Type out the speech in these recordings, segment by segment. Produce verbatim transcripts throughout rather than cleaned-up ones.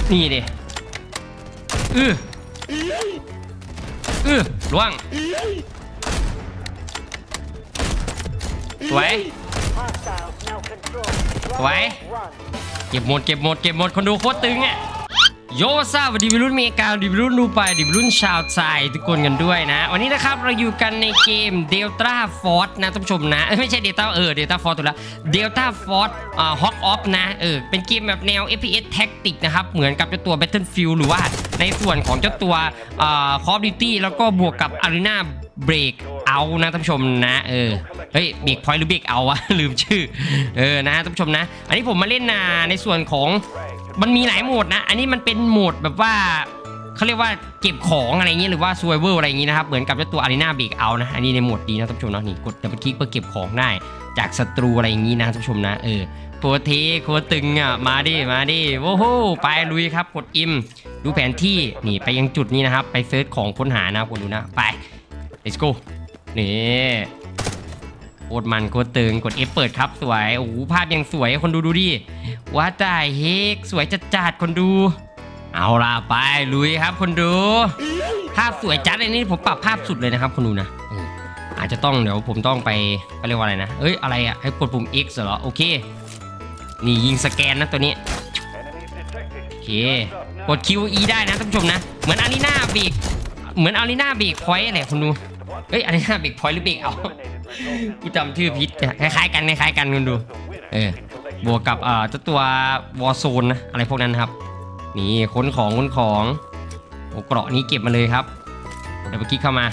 นี่ดิอืออือล่วงสวยสวยเก็บหมดเก็บหมดเก็บหมดคนดูโคตรตึงอ่ะโยซาวันดีวิรุ่นเมกาดีวิรุ่นนูไปดีวิรุ่นชาวไทยทุกคนกันด้วยนะวันนี้นะครับเราอยู่กันในเกม Delta Force นะท่านผู้ชมนะไม่ใช่ Delta เออ Delta Force ถูกแล้ว Delta Force อ่า Hawk Off นะเออเป็นเกมแบบแนว เอฟ พี เอส Tactic นะครับเหมือนกับเจ้าตัว Battlefield หรือว่าในส่วนของเจ้าตัวอ่า Call of Duty แล้วก็บวกกับ Arena Break Out นะท่านผู้ชมนะเออเฮ้ย Break Point หรือ Break Out วะลืมชื่อเออนะท่านผู้ชมนะอันนี้ผมมาเล่นนะในส่วนของมันมีหลายโหมดนะอันนี้มันเป็นโหมดแบบว่าเขาเรียกว่าเก็บของอะไรเงี้ยหรือว่า Survival อะไรอย่างงี้นะครับเหมือนกับเจ้าตัว Arena Break Out นะอันนี้ในโหมดดีนะท่านผู้ชมเนาะนี่กดดับเบิลคลิกเพื่อเก็บของได้จากศัตรูอะไรอย่างงี้นะท่านผู้ชมนะเออโคตรเทโคตรตึงอ่ะมาดิมาดิโว้โหไปลุยครับกดอิมดูแผนที่นี่ไปยังจุดนี้นะครับไปเซิร์ชของค้นหานะคนดูนะไป let's go นี่โคตรมันโคตรตึงกด F เปิดครับสวยโอ้โหภาพยังสวยคนดูดูดิว่าแต่เฮกสวยจัดจัดคนดูเอาล่ะไปลุยครับคนดูภาพสวยจัดเลยนี่ผมปรับภาพสุดเลยนะครับคนดูนะอาจจะต้องเดี๋ยวผมต้องไปเขาเรียกว่าอะไรนะเอ้ยอะไรอ่ะให้กดปุ่ม X เหรอโอเคนี่ยิงสแกนนะตัวนี้โอเคกด คิว อี ได้นะท่านผู้ชมนะเหมือนอารีนาเบรกเหมือนอารีนาเบรกพอยต์อะไรคุณดูเอ้ยอารีนาเบรกพอยต์หรือเบรกเอากูจำชื่อพิษคล้ายๆกันคล้ายๆกันคุณดูเออบวกกับเอ่อตัววอร์โซนนะอะไรพวกนั้นครับนี่ค้นของค้นของโอ้เกราะนี้เก็บมาเลยครับเดี๋ยวไปคลิกเข้ามา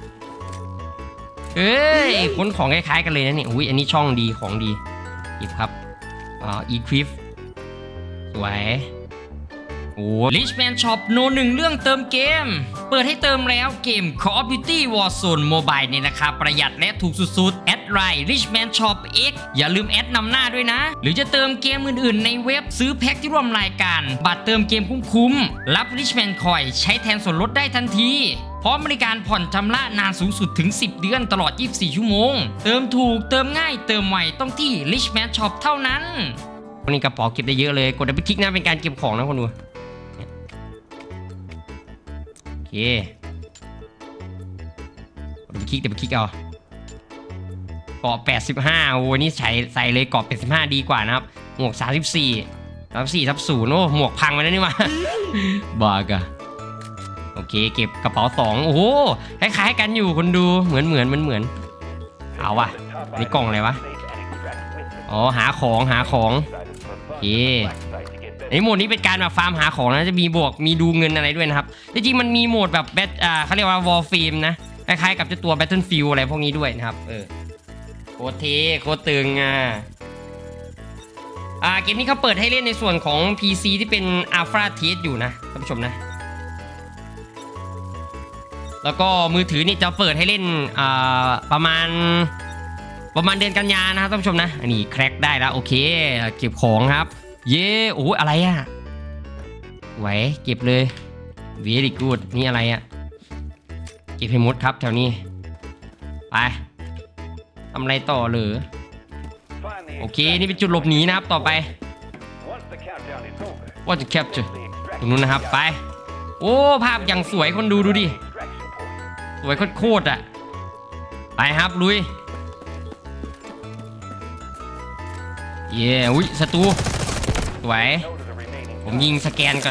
เอ้ยค้นของคล้ายๆกันเลยนะเนี่ยอุ้ยอันนี้ช่องดีของดีหยิบครับอ่าอีควิฟสวยโอ้ Richman Shop โนหนึ่งเรื่องเติมเกมเปิดให้เติมแล้วเกม Call of Duty Warzone Mobile ในราคาประหยัดและถูกสุดๆแอดไลน์ Richman Shop X อย่าลืมแอดนำหน้าด้วยนะหรือจะเติมเกมอื่นๆในเว็บซื้อแพ็คที่ร่วมรายการบัตรเติมเกมคุ้มๆรับ Richman Coin ใช้แทนส่วนลดได้ทันทีพร้อมบริการผ่อนชำระนานสูงสุดถึงสิบเดือนตลอดยี่สิบสี่ชั่วโมงเติมถูกเติมง่ายเติมไวต้องที่ Richman Shop เท่านั้นวันนี้กระเป๋าเก็บได้เยอะเลยกดดับเบิลคลิกนะเป็นการเก็บของนะคนดูโอเคกดดับเบิลคลิกดับเบิลคลิกเอาเกาะแปดสิบห้าโอ้ยนี่ใส่ใส่เลยเกาะแปดสิบห้าดีกว่านะครับหมวกสามสิบสี่สามสิบสี่ทับศูนย์โอ้หมวกพังไปแล้วนี่มาบากะโอเคเก็บกระเป๋าสองโอ้โหคล้ายๆกันอยู่คนดูเหมือนเหมือนเหมือนเหมือนเอาว่ะนี่กล่องอะไรวะอ๋อหาของหาของโอเคในโหมดนี้เป็นการแบบฟาร์มหาของนะจะมีบวกมีดูเงินอะไรด้วยนะครับจริงๆมันมีโหมดแบบแบทอ่าเขาเรียกว่าวอลฟิล์มนะคล้ายๆกับเจ้าตัว Battlefield อะไรพวกนี้ด้วยนะครับเออโคตรเทโคตรตึงอ่ะอ่าเกมนี้เขาเปิดให้เล่นในส่วนของ พี ซี ที่เป็น Alpha Test อยู่นะท่านผู้ชมนะแล้วก็มือถือนี่จะเปิดให้เล่นอ่าประมาณประมาณเดือนกันยานะครับท่านผู้ชมนะอันนี้แคร็กได้แล้วโอเคเก็บของครับเย่โอ้อะไรอ่ะไหวเก็บเลย very good นี่อะไรอ่ะเก็บให้หมดครับแถวนี้ไปทำอะไรต่อหรือโอเคนี่เป็นจุดหลบหนีนะครับต่อไปว่าจะแคปจุดตรงนู้นนะครับไปโอ้ภาพอย่างสวยคนดูดูดิสวยโคตรๆอ่ะไปครับลุยเย่อุ้ยศัตรูสวยผมยิงสแกนก่อน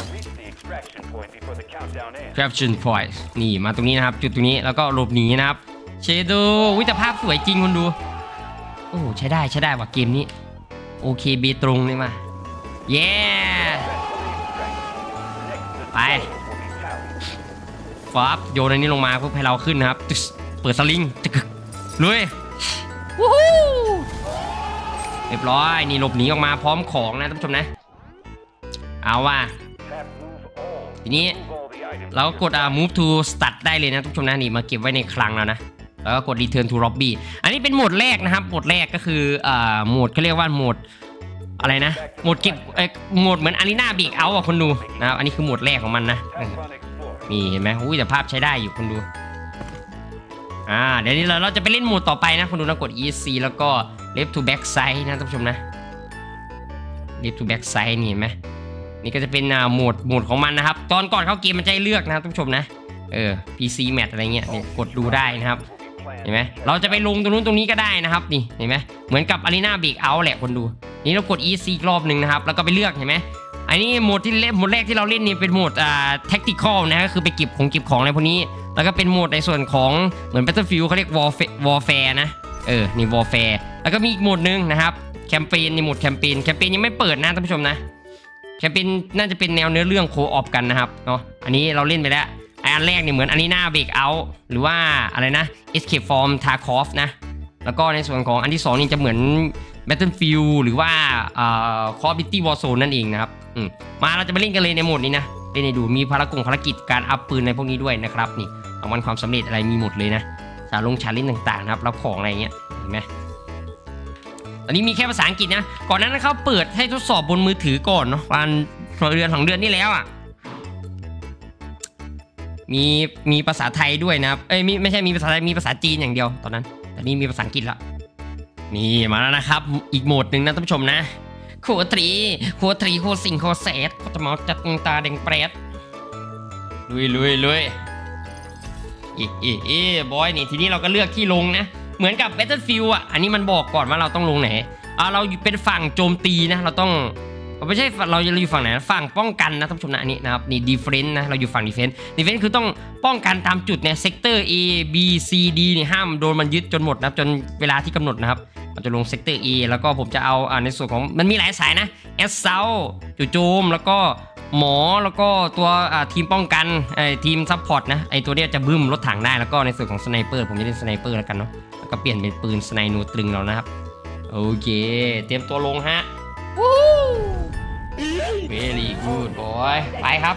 Capture Point นี่มาตรงนี้นะครับจุดตรงนี้แล้วก็หลบหนีนะครับเชโดวิแต่ภาพสวยจริงคนดูโอ้ใช้ได้ใช้ได้ว่ะเกมนี้โอเคเบตรงเลยมาเย้ไปฟับโยนอันนี้ลงมาเพื่อให้เราขึ้นนะครับเปิดสลิงลุยวู้ฮู้เรียบร้อยนี่หลบหนีออกมาพร้อมของนะท่านผู้ชมนะเอาว่ะทีนี้เราก็กดอ่า move to start ได้เลยนะท่านผู้ชมนะนี่มาเก็บไว้ในคลังแล้วนะแล้วก็กด return to lobby อันนี้เป็นโหมดแรกนะครับโหมดแรกก็คืออ่าโหมดเขาเรียกว่าโหมดอะไรนะโหมดเก็บเอ่อโหมดเหมือน Arena Break Out อ่ะคนดูนะครับอันนี้คือโหมดแรกของมันนะนี่เห็นไหมอุ้ยแต่ภาพใช้ได้อยู่คนดูอ่าเดี๋ยวนี้เราเราจะไปเล่นโหมดต่อไปนะคนดูนะกด อี เอส ซี แล้วก็ left to back side นะท่านผู้ชมนะ left to back side นี่เห็นไหมนี่ก็จะเป็นโหมดโหมดของมันนะครับตอนก่อนเข้าเกมมันจะให้เลือกนะครับทุกผู้ชมนะเออ พี ซี Match อะไรเงี้ยเนี่ยกดดูได้นะครับเห็นไหมเราจะไปลงตรงนู้นตรงนี้ก็ได้นะครับนี่เห็นไหมเหมือนกับ Arena Breakout แหละคนดูนี่เรากด อี ซี อีกรอบหนึ่งนะครับแล้วก็ไปเลือกเห็นไหมอันนี้โหมดที่เล่นโหมดแรกที่เราเล่นนี่เป็นโหมดอ่า tactical นะก็คือไปเก็บของเก็บของอะไรพวกนี้แล้วก็เป็นโหมดในส่วนของเหมือน Battlefield เขาเรียก Warfare นะเออนี่ Warfare แล้วก็มีอีกโหมดนึงนะครับแคมเปญในโหมดแคมเปญแคมเปญยังไม่เปิดนะท่านผู้ชมนะแคมเปญน่าจะเป็นแนวเนื้อเรื่องโคออฟกันนะครับเนาะอันนี้เราเล่นไปแล้วอันแรกเนี่ยเหมือน Arena Breakout หรือว่าอะไรนะ Escape from Tarkov นะแล้วก็ในส่วนของอันที่สองนี่จะเหมือน Battlefield หรือว่าอ่า Call of Duty Warzone นั่นเองนะครับมาเราจะไปเล่นกันเลยในโหมดนี้นะเล่นให้ดูมีภารกงภารกิจการอัพปืนในพวกนี้ด้วยนะครับนี่รางวัลความสำเร็จอะไรมีหมดเลยนะสารลงชาเลนจ์ต่างๆนะครับรับของอะไรเงี้ยเห็นไหมอันนี้มีแค่ภาษาอังกฤษนะก่อนนั้นเขาเปิดให้ทดสอบบนมือถือก่อนเนาะวันเดือนของเดือนนี้แล้วอ่ะมีมีภาษาไทยด้วยนะครับเอ้ยมีไม่ใช่มีภาษาไทยมีภาษาจีนอย่างเดียวตอนนั้นแต่นี่มีภาษาอังกฤษแล้วนี่มาแล้วนะครับอีกโหมดหนึ่งนะท่านผู้ชมนะโคตรีโคตรีโคสิงโคเซตโคตรเมาจัดตาแดงเปรตลุยลุยลุยอีอีอีบอยนี่ทีนี้เราก็เลือกที่ลงนะเหมือนกับ Battlefield อ่ะอันนี้มันบอกก่อนว่าเราต้องลงไหนอ่าเราเป็นฝั่งโจมตีนะเราต้องไม่ใช่เราจะอยู่ฝั่งไหนฝั่งป้องกันนะท่านผู้ชมนะอันนี้นะครับนี่ defense นะเราอยู่ฝั่ง defense defense คือต้องป้องกันตามจุดเนี่ย sector A B C D นี่ห้ามโดนมันยึดจนหมดนะจนเวลาที่กำหนดนะครับเราจะลง sector A แล้วก็ผมจะเอาอ่าในส่วนของมันมีหลายสายนะ assault จู่โจมแล้วก็หมอแล้วก็ตัวทีมป้องกันไอ้ทีมซัพพอร์ตนะไอ้ตัวเนี้ยจะบึ้มรถถังได้แล้วก็ในส่วนของสไนเปอร์ผมจะเล่นสไนเปอร์แล้วกันเนาะแล้วก็เปลี่ยนเป็นปืนสไนนูตรึงแล้วนะครับโอเคเตรียมตัวลงฮะวู้ very good boy ไปครับ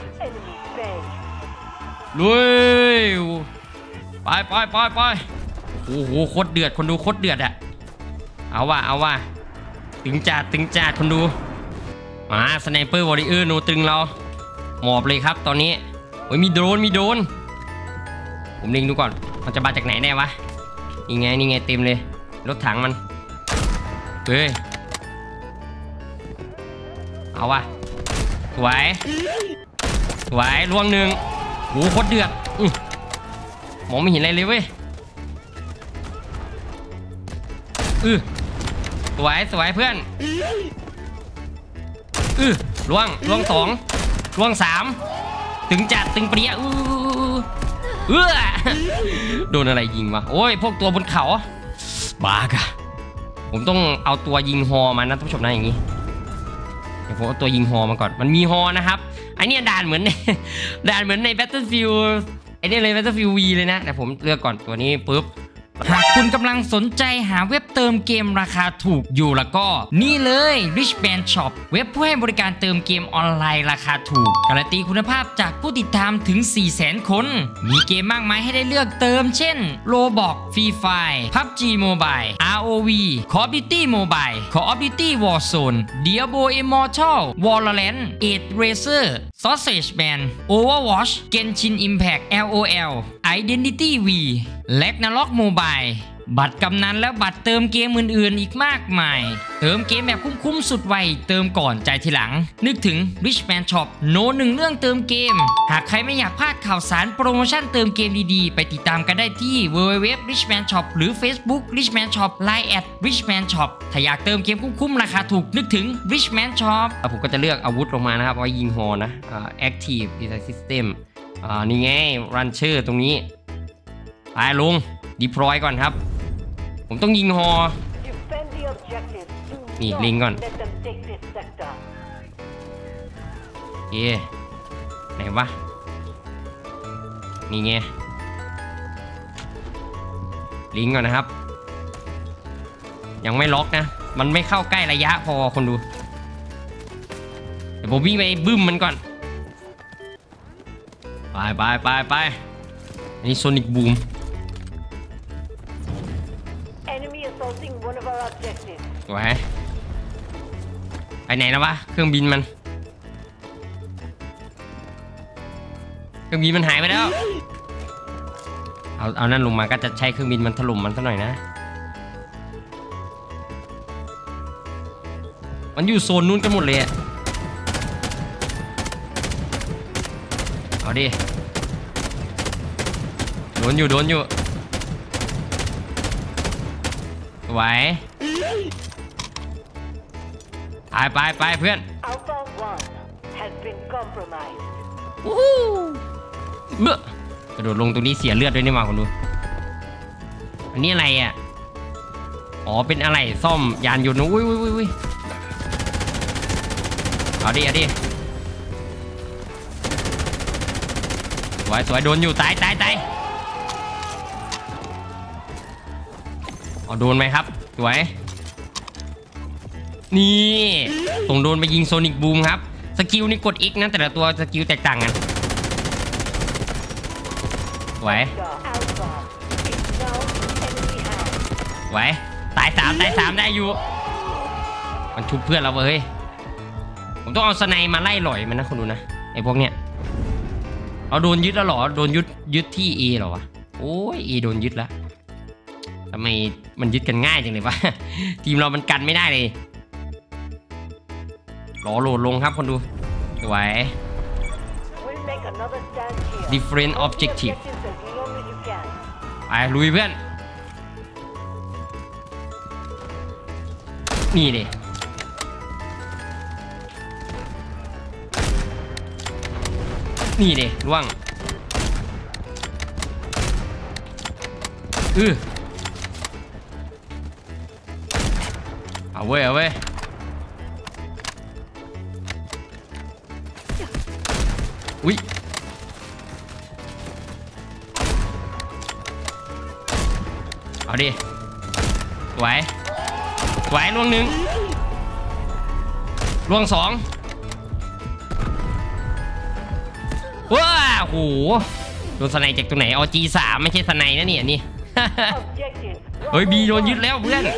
ลุยไปไปไปไปโอ้โหโคตรเดือดคนดูโคตรเดือดอะเอาว่ะเอาว่ะตึงจัดตึงจัดคนดูมาสไนเปอร์วอริเออร์โนตึงเราหมอบเลยครับตอนนี้โอ้ยมีโดรนมีโดรนผมเล็งดูก่อนมันจะมาจากไหนแน่วะนี่ไงนี่ไงเต็มเลยรถถังมันเฮ้ยเอาวะสวยสวยลวงหนึ่งโหโคตรเดือดมองไม่เห็นอะไรเลยเว้ยอือสวยสวยเพื่อนอือล่วงล่วงสองล่วงสามตึงจัดตึงเปรี้ยอื้อเออโดนอะไรยิงวะโอ้ยพวกตัวบนเขาบ้ากะผมต้องเอาตัวยิงฮอมานะท่านผู้ชมนะอย่างนี้เดี๋ยวผมเอาตัวยิงฮอมาก่อนมันมีฮอนะครับไอเนี้ยด่านเหมือนในด่านเหมือนใน Battlefield ไอเนี้ยเลย Battlefield V เลยนะแต่ผมเลือกก่อนตัวนี้ปุ๊บหากคุณกำลังสนใจหาเว็บเติมเกมราคาถูกอยู่แล้วก็นี่เลย Richman Shop เว็บผู้ให้บริการเติมเกมออนไลน์ราคาถูกการันตีคุณภาพจากผู้ติดตามถึง สี่แสน คนมีเกมมากมายให้ได้เลือกเติมเช่น Roblox Free Fire พับจี Mobile อาร์ โอ วี Call of Duty Mobile Call of Duty Warzone Diablo Immortal Valorant Age Racer Sausage Man Overwatch Genshin Impact แอล โอ แอล Identity V Ragnarok Mobile บัตรกำนันและบัตรเติมเกมอื่นๆอีกมากมายเติมเกมแบบคุ้มๆสุดไวเติมก่อนจ่ายทีหลังนึกถึง Richman Shop โน้ตหนึ่งเรื่องเติมเกมหากใครไม่อยากพลาดข่าวสารโปรโมชั่นเติมเกมดีๆไปติดตามกันได้ที่ ดับเบิลยู ดับเบิลยู ดับเบิลยู ดอท richman shop หรือ Facebook Richman Shop ไลน์ แอท richman shop ถ้าอยากเติมเกมคุ้มๆราคาถูกนึกถึง Richman Shop ผมก็จะเลือกอาวุธลงมานะครับไว้ยิงฮอนะ Active Design System อ่านี่ไง Rancher ตรงนี้ไปลง Deploy ก่อนครับผมต้องยิงฮอนี่ลิงก่อนเอ๊ะไหนวะนี่ไงลิงก่อนนะครับยังไม่ล็อกนะมันไม่เข้าใกล้ระยะพอคนดูเดี๋ยวผมวิ่งไปบึ้มมันก่อนไปไปไปไปอันนี้โซนิกบูมไว้ไปไหนแล้ววะเครื่องบินมันเครื่องบินมันหายไปแล้วเอาเอานั่นลงมาก็จะใช้เครื่องบินมันถล่มมันซะหน่อยนะมันอยู่โซนนู้นกันหมดเลยเอาดิโดนอยู่โดนอยู่ไหวไปไปไปเพื่อนอู้เบ้อกระโดดลงตรงนี้เสียเลือดด้วยนี่มาคนดูอันนี้อะไรอ่ะอ๋อเป็นอะไรซ่อมยานยนต์อุ้ยอุ้ยอุ้ยเอาดิเอาดิสวยสวยโดนอยู่ตายตายตายเอาโดนไหมครับสวยนี่ส่งโดนไปยิงโซนิกบูมครับสกิลนี่กด X นะแต่ละตัวสกิลแตกต่างกันสวยสวยตายสามตายสามได้อยู่มันชุบเพื่อนเราเฮ้ยผมต้องเอาสไนมาไล่หล่อยมันนะคุณดูนะไอ้พวกเนี้ยเอาโดนยึดแล้วหรอโดนยึดยึดที่ A หรอวะโอ้ย A โดนยึดแล้วทำไมมันยึดกันง่ายจังเลยวะทีมเรามันกันไม่ได้เลยรอโหลดลงครับคนดูสวย different objective ไปลุยเพื่อนนี่ดินี่ดิล่วงอือเอาเว้ยเอาเว้ยอุ้ยเอาดิไหวไหวล่วงหนึ่งล่วงสองว้าโหโดนสไนจากตรงไหนเอา จี สาม ไม่ใช่สไนนะเนี่ยนี่ เฮ้ย บีโดนยึดแล้วเพื่อน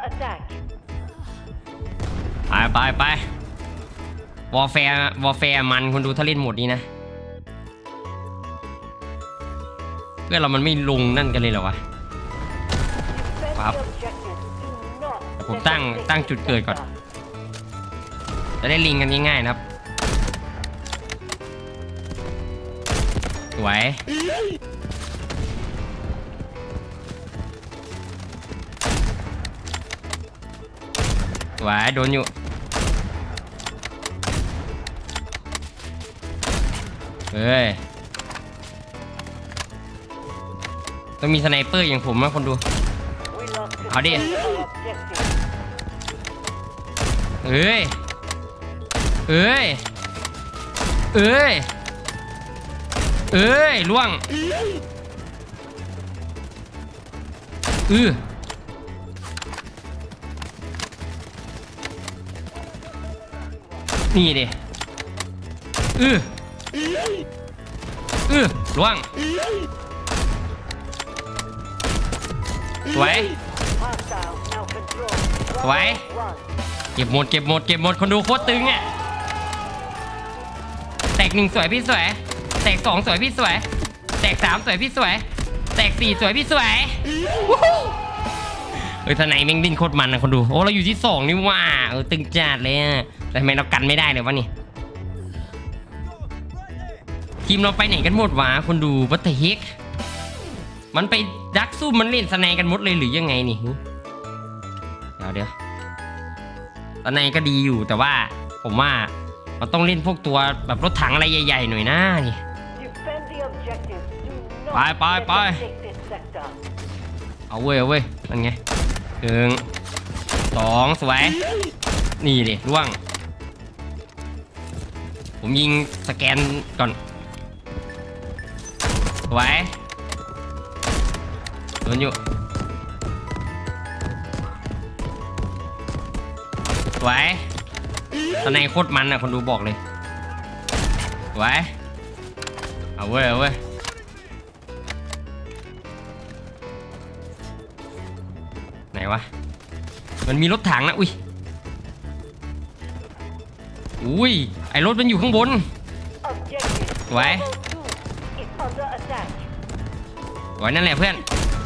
ไปไปไปวอร์แฟร์วอร์แฟร์มันคนดูถ้าเล่นหมดนี้นะเพื่อนเรามันไม่ลงนั่นกันเลยเหรอวะครับผมตั้งตั้งจุดเกิดก่อนจะได้ลิงกันง่ายๆนะครับสวยสวยโดนอยู่เฮ้ยต้องมีสไนเปอร์อย่างผมนะคนดูเอาดิเอ้ยเอ้ยเอ้ยเอ้ยล่วงอือนี่ดิอืออือล่วงสวยสวยเก็บหมดเก็บหมดเก็บหมดคนดูโคตรตึงอ่ะแตกหนึ่งสวยพี่สวยแตกสองสวยพี่สวยแตกสามสวยพี่สวยแตกสี่สวยพี่สวยเฮ้ยทนายแม่งดิ้นโคตรมันนะคนดูโอ้เราอยู่ที่สองนี่ว่าเออตึงจัดเลยอะแต่ทำไมเรากันไม่ได้เลยวะนี่ทีมเราไปไหนกันหมดวะคนดูวัตถุเฮกมันไปดักสู้มันเล่นสไนกันหมดเลยหรือยังไงนี่เดี๋ยวเดี๋ยวสไนก็ดีอยู่แต่ว่าผมว่ามันต้องเล่นพวกตัวแบบรถถังอะไรใหญ่ๆหน่อยนะนี่ไปไปไปเอาเว้ยเอาเว้ยนั่นไงหนึ่งสองสวยนี่ดิร่วงผมยิงสแกนก่อนสวยโดนอยู่สวยตอนในโคตรมันอ่ะคนดูบอกเลยสวยเอาเว้ยเอาเว้ยไหนวะมันมีรถถังนะอุ้ยอุ้ยไอรถมันอยู่ข้างบนสวยสวยนั่นแหละเพื่อน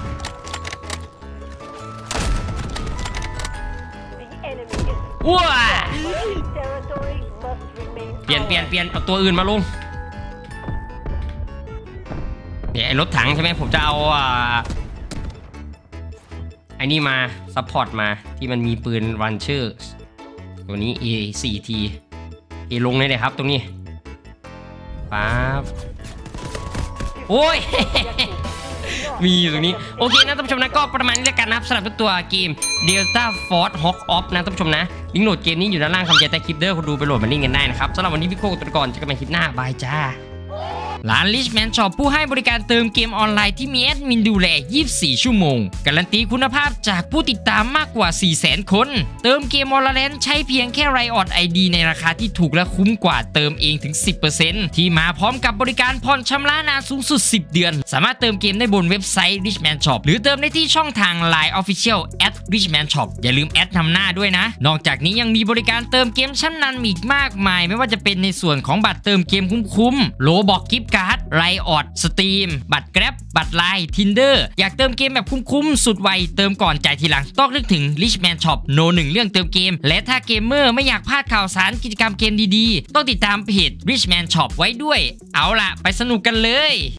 ว้าเปลี่ยนเปลี่ยนเปลี่ยนเอาตัวอื่นมาลงรถถังใช่ไหมผมจะเอาอ่าไอ้นี่มาซัพพอร์ตมาที่มันมีปืนรันเชอร์ตัวนี้ เอ โฟร์ ที เอลงเลยเลยครับตรงนี้ปั๊บโอ้ย มีอยู่ตรงนี้โอเคนะท่านผู้ชมนะก็ประมาณนี้แล้วกันนะครับสำหรับตัวเกม Delta Force Hawk Off นะท่านผู้ชมนะลิงก์โหลดเกมนี้อยู่ด้านล่างคำเจใต้คลิปเด้อคุณดูไปโหลดมาเล่นกันได้นะครับสำหรับวันนี้พี่โก้ตัวก่อนเจอกันใหม่คลิปหน้าบายจ้าร้าน Richman Shop ผู้ให้บริการเติมเกมออนไลน์ที่มีแอดมินดูแลยี่สิบสี่ชั่วโมงการันตีคุณภาพจากผู้ติดตามมากกว่า สี่แสน คนเติมเกมออนไลน์ใช้เพียงแค่ Riot ไอ ดี ในราคาที่ถูกและคุ้มกว่าเติมเองถึง สิบเปอร์เซ็นต์ ที่มาพร้อมกับบริการผ่อนชำระนานสูงสุดสิบเดือนสามารถเติมเกมได้บนเว็บไซต์ Richman Shop หรือเติมได้ที่ช่องทาง ไลน์ Official แอท Richman Shop อย่าลืมแอดนำหน้าด้วยนะนอกจากนี้ยังมีบริการเติมเกมชั้นนำอีกมากมายไม่ว่าจะเป็นในส่วนของบัตรเติมเกมคุ้มๆโลบอกกิฟต์การ์ด Riotสตรีมบัตร Grab บัตร ไลน์ Tinder อยากเติมเกมแบบคุ้มๆสุดไวเติมก่อนจ่ายทีหลังต้องนึกถึง Richman Shop โนหนึ่งเรื่องเติมเกมและถ้าเกมเมอร์ไม่อยากพลาดข่าวสารกิจกรรมเกมดีๆต้องติดตามเพจ Richman Shop ไว้ด้วยเอาล่ะไปสนุกกันเลย